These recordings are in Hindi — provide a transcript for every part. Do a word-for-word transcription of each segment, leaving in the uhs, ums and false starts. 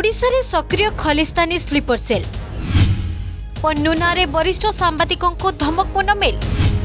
ओडिशा रे सक्रिय खलिस्तानी स्लीपर सेल पन्नु नारे वरिष्ठ सांबादिकों को धमकपूर्ण मेल।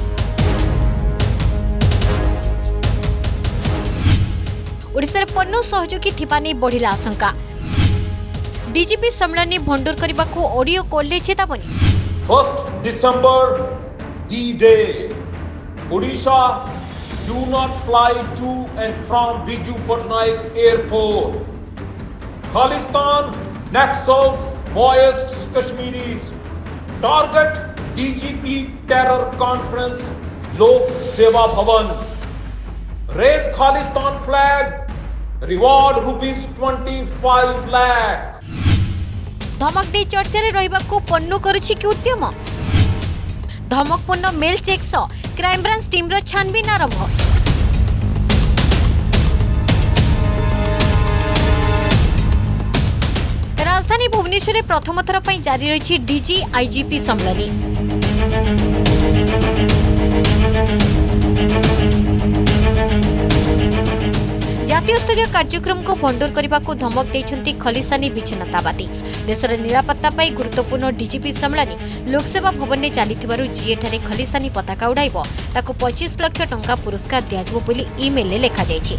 ओडिशा रे पन्नु सहयोगी थिबा नै बढ़िला आशंका। डीजीपी सम्मेलन भंडूर करने को ऑडियो कॉल ले चेतावनी। First December D day Odisha do not fly to and from Biju Patnaik airport. Khalistan Naxals voiced Kashmiris target D G P terror conference Lok Seva Bhavan. Raise Khalistan flag, reward rupees twenty-five lakh. धमक दे चर्चा रे रहिबा को पन्नु करूछि कि उद्यम। धमकपूर्ण मेल चेक सह क्राइम ब्रांच टीम रो छानबीन आरंभ। राजधानी भुवनेश्वर में प्रथम थर पर जारी रही डीजी आईजीपी सम्मेलन। जातीय स्तरीय कार्यक्रम को भंडूर करने को धमक देते खलिस्तानी विच्छिन्नतावादी। देशर निरापत्ता पाई गुरुत्वपूर्ण डीजीपी सम्मेलन लोकसेवा भवन में चली जीएठारे खलिस्तानी पताका उड़ाइब ताकू पच्चीस लाख टंका पुरस्कार दियाजिबो बोली इमेल लेखा जायछि।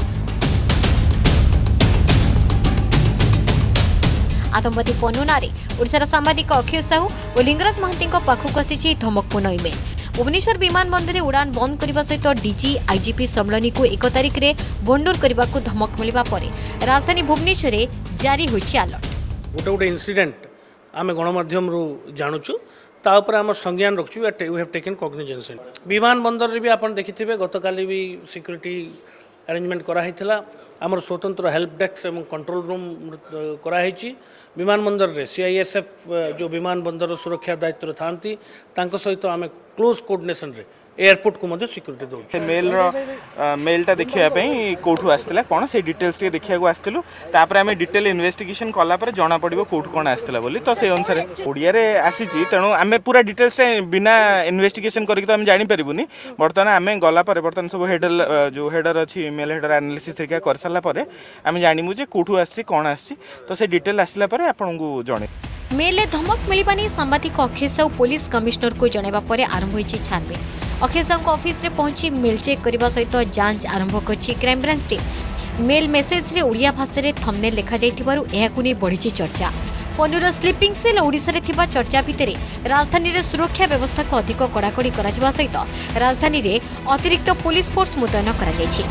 आतंकवादी पन्नु नारे ओडिशार सांबादिक अक्षय साहू और लिंगराज महांती पाखक आसी धमकपूर्ण इमेल। भुवनेश्वर विमान बंदर में उड़ान बंद करने सहित डीजी आईजीपी सम्मेलन को एक तारिख में भंडूर करने को धमक मिलवा पर राजधानी भुवनेश्वर जारी होइछि अलर्ट। गोटे गोटे इनसीडेंट आम गणमाध्यम जानूचु तापर आम संज्ञान रखु वी हैव टेकन कॉग्निजेंस। विमान बंदर भी आप देखिथे गतकाली भी सिक्योरिटी अरेंजमेंट कराई आमर स्वतंत्र हेल्प डेस्क एवं कंट्रोल रूम कराई। विमान बंदर रे सीआईएसएफ जो विमान बंदर सुरक्षा दायित्व था सहित आम क्लोज कोऑर्डिनेशन रे एयरपोर्ट को मध्य सिक्योरिटी दो। मेल रो मेलटा देखिए कोठू आसला कौन से डिटेल्स टे देखिया को आसलु तापर आमे डिटेल इन्वेस्टिगेशन कला पर जना पड़िबो कोठ कोन आसला बोली तो से अनुसार ओडिया रे आसीची तेणु आमे पूरा डिटेल्स टे बिना इन्वेस्टिगेशन करिक तो आमे जानि परिबुनी। बर्तमान आमे गला पर बर्तमान सब हेडर जो हेडर अछि मेल हेडर एनालिसिस तरीका कर साला पर आमे जानिमु जे कोठू आसी कोन आसी तो से डिटेल आसला पर आपन को जणे। मेल धमक मिलिबानी सांबादिक अक्षय साहू पुलिस कमिश्नर को जणाइबा पर आरंभ होइछि छानबीन। अक्षय साहू ऑफिस रे पहुंची मेल चेक करने सहित जांच आरंभ कर crime branch team. Mail message रे ओडिया भाषा रे थंबनेल लिखा जाइथिबारु एहाकु नै बढ़िछि चर्चा। पन्नुर स्लीपिंग सेल ओडिशा रे थिबा चर्चा भितरे राजधानी रे सुरक्षा व्यवस्था को अधिक कड़ाकड़ी करा जिबा सहित राजधानी रे अतिरिक्त पुलिस फोर्स मुतयन करा जाइछि।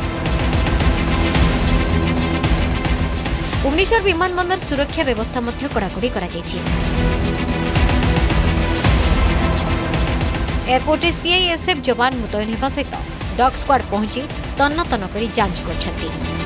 भुवनेश्वर विमान बंदर सुरक्षा व्यवस्था मध्य कड़ाकड़ी करा जाइछि। एयरपोर्ट रे सीआईएसएफ जवान मुतयन होगा सहित डॉग स्क्वाड पहुंची तन्न तन्न करी जांच करछंती।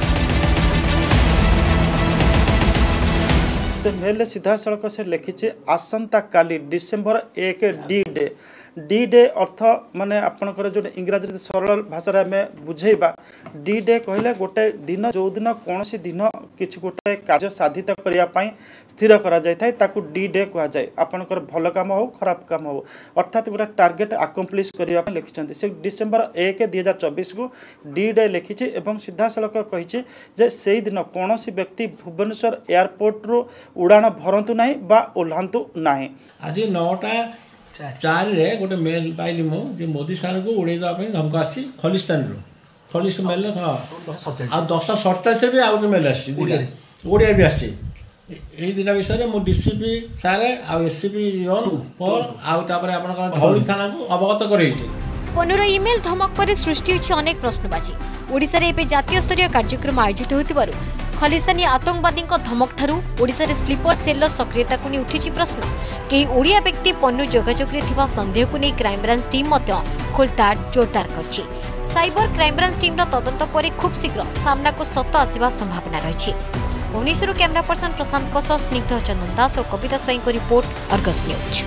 से मेल सीधा सड़क से लिखी आसंता काली डिसेम्बर एक डी डे। डी डे अर्थ माने आपनकर जो इंग्राजी सरल भाषा में बुझेबा डी डे कहले गोटे दिन जो दिन कौन सी दिन किछि गोटे कार्य साधित करिया पई स्थिर करा जाय थाय ताकू डी डे कहा जाय। आपनकर भल काम हो खराब काम हो अर्थात गोटे टार्गेट अकम्प्लिश करिया पई लिखिछन्ती। से डिसेम्बर एक दुई हजार चौबीस को डी डे लिखिछि एवं सीधा सड़क कहिछि जे सेही दिन कौन सी व्यक्ति भुवनेश्वर एयरपोर्ट रो उड़ान भरंतु नाही बा ओल्हांतु नाही। आज नौटा चार रे गोटे मेल पाइली मो जे मोदी सार को उड़े दवा पे धमक आसी खलिस्तान रो खलिस मेल हां आ दस सड़तालीस से भी आउट मेल आसी ओडिया भी आसी एही दिन विषय मो डीसीपी सारे आ एससीपी ऑन पर आ तापर आपन धौली थाना को अवगत करैछि। पन्नुर इमेल धमक पर सृष्टि होछि अनेक प्रश्नबाजी। ओडिशा रे एबे जातीय स्तरीय कार्यक्रम आयोजित होतिबारु खलिस्तानी आतंकवादी धमक ठारू ओडिशा रे स्लीपर सेल सक्रियता को उठी प्रश्न। कई ओडिया व्यक्ति पन्नु जोगाजोग थिबा संदेह को नहीं क्राइम ब्रांच टीम मध्य खोलताड़ जोरदार करछि। साइबर क्राइम ब्रांच टीम तदंत पर खूब शीघ्र सामना को सत आसवा संभावना रही। भुवनेश्वर कैमरा पर्सन प्रशांत स्निग्ध चंदन दास और कविता स्वाई को रिपोर्ट अर्गस न्यूज।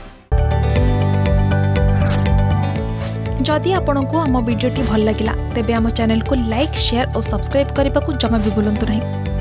जदि आपंक आम भिडी भल लगा तेब आम चैनल को लाइक शेयर और सब्सक्राइब करने को जमा भी भूलु नहीं।